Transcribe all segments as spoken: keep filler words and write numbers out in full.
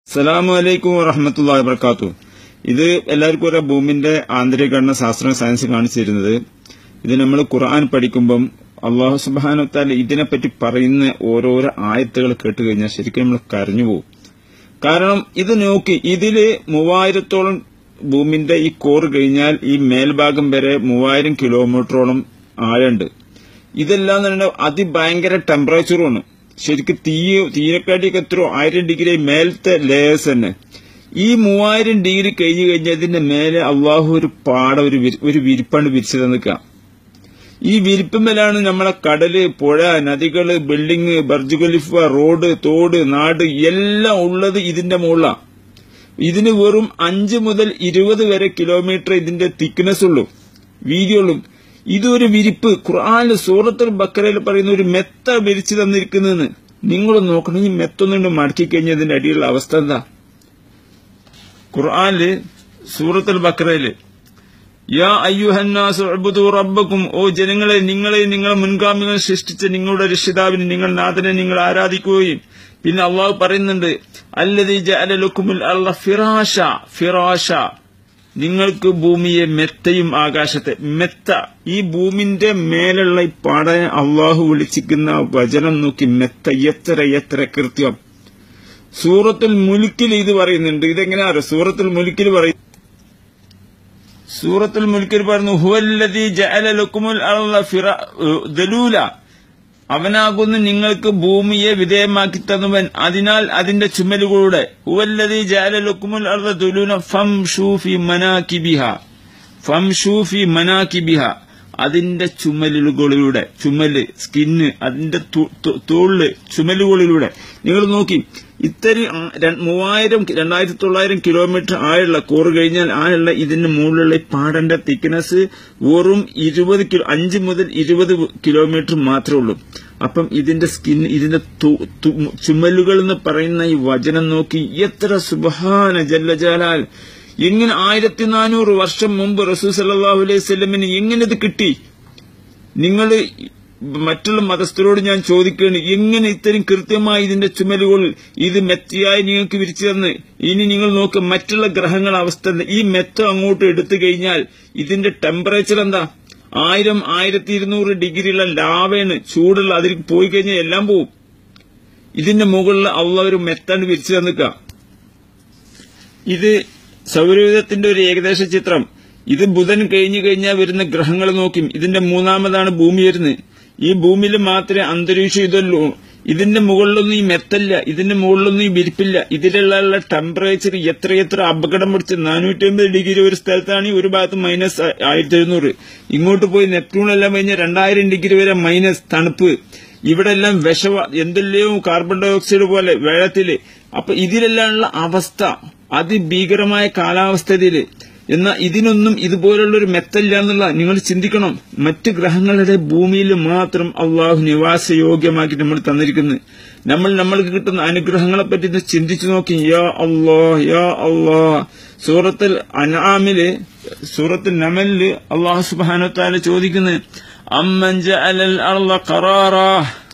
അസ്സലാമു അലൈക്കും വറഹ്മത്തുള്ളാഹി വബറകാതുഹു. ഇത് എല്ലാവർക്കും ഒരു ഭൂമിന്റെ ആന്തരികഘടന ശാസ്ത്രം സയൻസ് കാണിച്ചു തരുന്നത്. ഇത് നമ്മൾ ഖുർആൻ പഠിക്കുമ്പം അള്ളാഹു സുബ്ഹാനഹു വ തആല ഇതിനെപ്പറ്റി പറയുന്ന ഓരോരോ ആയത്തുകൾ കേട്ട് കഴിഞ്ഞാൽ ശരിക്കും നമ്മൾ കരഞ്ഞു പോകും. കാരണം ഇത് നോക്കി, ഇതില് മൂവായിരത്തോളം ഭൂമിന്റെ ഈ കോർ കഴിഞ്ഞാൽ ഈ മേൽഭാഗം വരെ മൂവായിരം കിലോമീറ്ററോളം ആഴമുണ്ട്. ഇതെല്ലാം തന്നെ അതിഭയങ്കര ടെമ്പറേച്ചറുമാണ്. ശരിക്കും തീ തീരെക്കാട്ടിയൊക്കെ എത്രയോ ആയിരം ഡിഗ്രി മേലത്തെ ലേയേഴ്സ് തന്നെ. ഈ മൂവായിരം ഡിഗ്രി കഴിഞ്ഞു കഴിഞ്ഞാൽ ഇതിന്റെ മേലെ അള്ളാഹു ഒരു പാട ഒരു ഒരു വിരിപ്പാണ് വിരിച്ചു നിൽക്കുക. ഈ വിരിപ്പുമേലാണ് നമ്മളെ കടല്, പുഴ, നദികള്, ബിൽഡിങ്, ബർജ് ഖലീഫ, റോഡ്, തോട്, നാട് എല്ലാം ഉള്ളത് ഇതിന്റെ മുകളിലാണ്. ഇതിന് വെറും അഞ്ച് മുതൽ ഇരുപത് വരെ കിലോമീറ്റർ ഇതിന്റെ തിക്നെസ് ഉള്ളൂ, വീതിയുള്ളൂ. ഇതൊരു വിരിപ്പ്. ഖുർആനിൽ സൂറത്തുൽ ബഖറയിൽ പറയുന്ന ഒരു മെത്ത വിരിച്ചു തന്നിരിക്കുന്നതെന്ന് നിങ്ങൾ നോക്കണം. ഈ മെത്തൊന്നുകൊണ്ട് മടക്കി കഴിഞ്ഞാൽ ഇതിന്റെ അടിയുള്ള അവസ്ഥ എന്താ? ഖുർആനില് സൂറത്തുൽ ബഖറയില് യാ അയ്യുഹന്നാസു ഉബ്ദു റബ്ബക്കും, ഓ ജനങ്ങളെ, നിങ്ങളെ നിങ്ങളെ മുൻഗാമികൾ സൃഷ്ടിച്ച നിങ്ങളുടെ രക്ഷിതാവിനെ, നിങ്ങൾ നാഥനെ നിങ്ങൾ ആരാധിക്കുകയും. പിന്നെ അള്ളാഹു പറയുന്നുണ്ട് അല്ലദീ ജഅല ലക്കുമുൽ അർള ഫിറാശ, ഫിറാശ, നിങ്ങൾക്ക് ഭൂമിയെ മെത്തയും ആകാശത്തെ മെത്ത. ഈ ഭൂമിന്റെ മേലുള്ള ഈ പാടനെ അള്ളാഹു വിളിച്ചിരിക്കുന്ന വചനം നോക്കി, മെത്ത എത്ര എത്ര കൃത്യം. സൂറത്തുൽ മുൽക്കിൽ ഇത് പറയുന്നുണ്ട്. ഇതെങ്ങനെയാ അറിയാം? സൂറത്തുൽ മുൽക്കിൽ പറയും സൂറത്തുൽ മുൽക്കിൽ പറയുന്നു ഹുവല്ലദീ ജഅല ലക്കുമുൽ അർള ദലൂല, അവനാകുന്നു നിങ്ങൾക്ക് ഭൂമിയെ വിധേയമാക്കി തന്നവൻ, അതിനാൽ അതിന്റെ ചുമലുകളുടെ. ഹുവല്ലദീ ജഅല ലക്കുമുൽ അർള ദലൂല ഫംശൂ ഫീ മനാകിബിഹ, ഫംശൂ ഫീ മനാകിബിഹ, അതിന്റെ ചുമലുകളിലൂടെ, ചുമല് സ്കിന്ന്, അതിന്റെ തോളില് ചുമലുകളിലൂടെ നിങ്ങൾ നോക്കി. ഇത്രയും മൂവായിരം രണ്ടായിരത്തി തൊള്ളായിരം കിലോമീറ്റർ ആയുള്ള കോറ് കഴിഞ്ഞാൽ ആയുള്ള ഇതിന്റെ മുകളിലുള്ള പാടന്റെ തിക്നെസ് വെറും ഇരുപത് കിലോ അഞ്ച് മുതൽ ഇരുപത് കിലോമീറ്റർ മാത്രമേ ഉള്ളൂ. അപ്പം ഇതിന്റെ സ്കിൻ, ഇതിന്റെ ചുമലുകൾ എന്ന് പറയുന്ന ഈ വചനം നോക്കി, എത്ര സുബ്ഹാന ജല്ല ജലാൽ. എങ്ങനെ ആയിരത്തി നാനൂറ് വർഷം മുമ്പ് റസൂൽ സല്ലല്ലാഹു അലൈഹി വസല്ലമിന് എങ്ങനെ ഇത് കിട്ടി? നിങ്ങൾ മറ്റുള്ള മതസ്ഥരോട് ഞാൻ ചോദിക്കുകയാണ്, എങ്ങനെ ഇത്രയും കൃത്യമായി ഇതിന്റെ ചുമലുകൾ ഇത് മെത്തയായി നിങ്ങൾക്ക് വിരിച്ചു തന്ന്? ഇനി നിങ്ങൾ നോക്ക്, മറ്റുള്ള ഗ്രഹങ്ങളുടെ അവസ്ഥ. ഈ മെത്ത അങ്ങോട്ട് എടുത്തു കഴിഞ്ഞാൽ ഇതിന്റെ ടെമ്പറേച്ചർ എന്താ? ആയിരം ആയിരത്തി ഇരുന്നൂറ് ഡിഗ്രിയുള്ള ലാവയാണ്, ചൂടുള്ള. അതിൽ പോയി കഴിഞ്ഞാൽ എല്ലാം പോവും. ഇതിന്റെ മുകളിൽ അള്ളാഹു ഒരു മെത്താണ് വിരിച്ചു തന്നിക്ക. ഇത് സൗരയൂഥത്തിന്റെ ഒരു ഏകദേശ ചിത്രം. ഇത് ബുധൻ കഴിഞ്ഞു കഴിഞ്ഞാൽ വരുന്ന ഗ്രഹങ്ങൾ നോക്കും. ഇതിന്റെ മൂന്നാമതാണ് ഭൂമി വരുന്നത്. ഈ ഭൂമിയിൽ മാത്രമേ അന്തരീക്ഷം ഇതല്ലോ. ഇതിന്റെ മുകളിലൊന്നും ഈ മെത്തല്ല, ഇതിന്റെ മുകളിലൊന്നും ഈ വിരിപ്പില്ല. ഇതിലുള്ള ടെമ്പറേച്ചർ എത്രയെത്ര അപകടം പിടിച്ച് നാനൂറ്റി അമ്പത് ഡിഗ്രി ഒരു സ്ഥലത്താണ്, ഒരു ഭാഗത്ത് മൈനസ് ആയിരത്തി എഴുന്നൂറ്. ഇങ്ങോട്ട് പോയി നെപ്റ്റ്യൂണെല്ലാം കഴിഞ്ഞാൽ രണ്ടായിരം ഡിഗ്രി വരെ മൈനസ് തണുപ്പ്. ഇവിടെ എല്ലാം വിഷവ, എന്തെല്ലോ കാർബൺ ഡൈ ഓക്സൈഡ് പോലെ വെള്ളത്തില്. അപ്പൊ ഇതിലെല്ലാമുള്ള അവസ്ഥ അതിഭീകരമായ കാലാവസ്ഥയില്. എന്നാൽ ഇതിനൊന്നും ഇതുപോലുള്ളൊരു മെത്തല്ല എന്നുള്ള നിങ്ങൾ ചിന്തിക്കണം. മറ്റു ഗ്രഹങ്ങളുടെ ഭൂമിയിൽ മാത്രം അള്ളാഹു നിവാസയോഗ്യമാക്കി നമ്മൾ തന്നിരിക്കുന്നത്. നമ്മൾ നമ്മൾക്ക് കിട്ടുന്ന അനുഗ്രഹങ്ങളെ പറ്റി ചിന്തിച്ചു നോക്കി. യാ അല്ലാഹ്, യാ അല്ലാഹ്. സൂറത്തുൽ അൻആമില്, സൂറത്തുൽ നമലില് അള്ളാഹു സുബ്ഹാനഹു വ തആല ചോദിക്കുന്നത് അമ്മൻ ജഅലൽ അർള ഖറാറാ,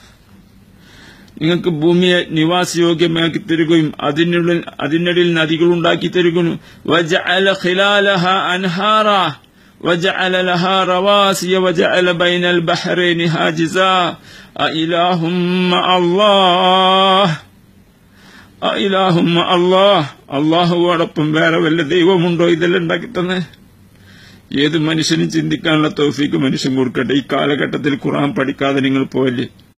നിങ്ങൾക്ക് ഭൂമിയെ നിവാസയോഗ്യമാക്കി തരുകയും അതിനുള്ളിൽ അതിനിടയിൽ നദികൾ ഉണ്ടാക്കി തരുകയും. വജഅല ഖിലാലഹ അൻഹാറ വജഅല ലഹാ റവാസിയ വജഅല ബൈനൽ ബഹ്റൈനി ഹാജിസാ അഇലാഹും അല്ലാഹ്, അഇലാഹും അല്ലാഹ്. അല്ലാഹുവോടൊപ്പം വേറെ വല്ല ദൈവമുണ്ടോ ഇതെല്ലാം ഉണ്ടാക്കി തന്നെ? ഏത് മനുഷ്യനും ചിന്തിക്കാനുള്ള തൗഫീക്ക് മനുഷ്യൻ കൊടുക്കട്ടെ. ഈ കാലഘട്ടത്തിൽ ഖുർആൻ പഠിക്കാതെ നിങ്ങൾ പോയല്ലേ?